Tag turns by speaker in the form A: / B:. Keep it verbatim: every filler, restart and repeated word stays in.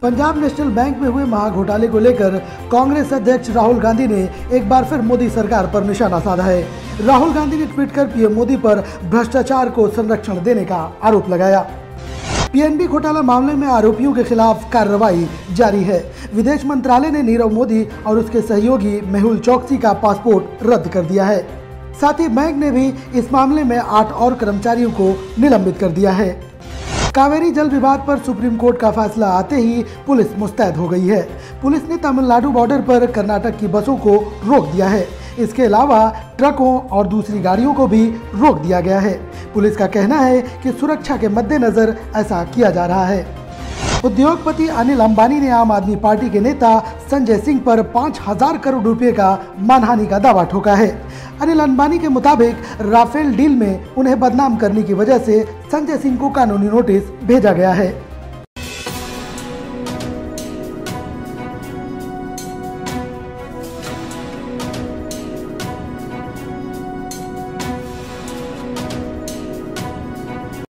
A: Punjab national bank में हुए महाघोटाले को लेकर कांग्रेस अध्यक्ष राहुल गांधी ने एक बार फिर मोदी सरकार पर निशाना साधा है। राहुल गांधी ने ट्वीट कर पीएम मोदी पर भ्रष्टाचार को संरक्षण देने का आरोप लगाया। पीएनबी घोटाला मामले में आरोपियों के खिलाफ कार्रवाई जारी है। विदेश मंत्रालय ने नीरव मोदी और उसके सहयोगी मेहुल चोकसी का पासपोर्ट रद्द कर दिया है। साथ ही बैंक ने भी इस मामले में आठ और कर्मचारियों को निलंबित कर दिया है। कावेरी जल विवाद पर सुप्रीम कोर्ट का फैसला आते ही पुलिस मुस्तैद हो गई है। पुलिस ने तमिलनाडु बॉर्डर पर कर्नाटक की बसों को रोक दिया है। इसके अलावा ट्रकों और दूसरी गाड़ियों को भी रोक दिया गया है। पुलिस का कहना है कि सुरक्षा के मद्देनजर ऐसा किया जा रहा है। उद्योगपति अनिल अंबानी ने आम आदमी पार्टी के नेता संजय सिंह पर पाँच हजार करोड़ रुपए का मानहानि का दावा ठोका है। अनिल अंबानी के मुताबिक राफेल डील में उन्हें बदनाम करने की वजह से संजय सिंह को कानूनी नोटिस भेजा गया है।